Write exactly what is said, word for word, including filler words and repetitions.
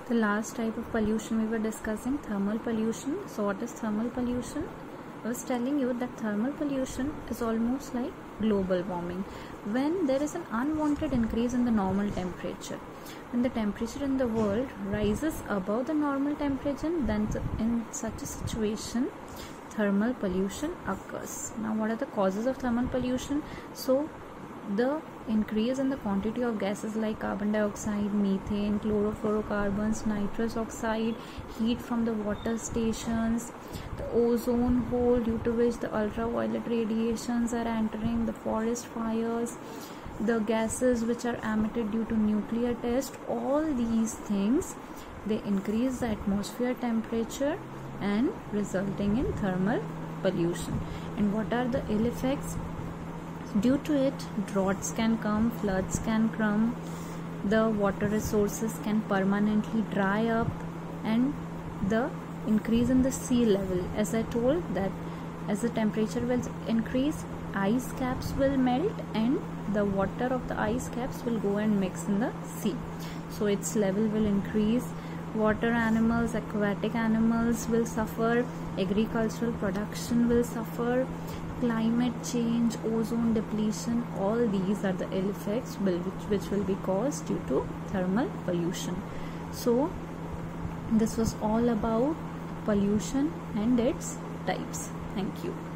The last type of pollution we were discussing, thermal pollution. So what is thermal pollution? I was telling you that thermal pollution is almost like global warming. When there is an unwanted increase in the normal temperature, when the temperature in the world rises above the normal temperature, then in such a situation thermal pollution occurs. Now what are the causes of thermal pollution? So the increase in the quantity of gases like carbon dioxide, methane, chlorofluorocarbons, nitrous oxide, heat from the water stations, the ozone hole due to which the ultraviolet radiations are entering, the forest fires, the gases which are emitted due to nuclear test, all these things, they increase the atmosphere temperature and resulting in thermal pollution. And what are the ill effects? Due to it, droughts can come, floods can come, the water resources can permanently dry up, and the increase in the sea level. As I told that as the temperature will increase, ice caps will melt and the water of the ice caps will go and mix in the sea. So its level will increase. Water animals, aquatic animals will suffer, agricultural production will suffer, climate change, ozone depletion, all these are the ill effects which, which will be caused due to thermal pollution. So this was all about pollution and its types. Thank you.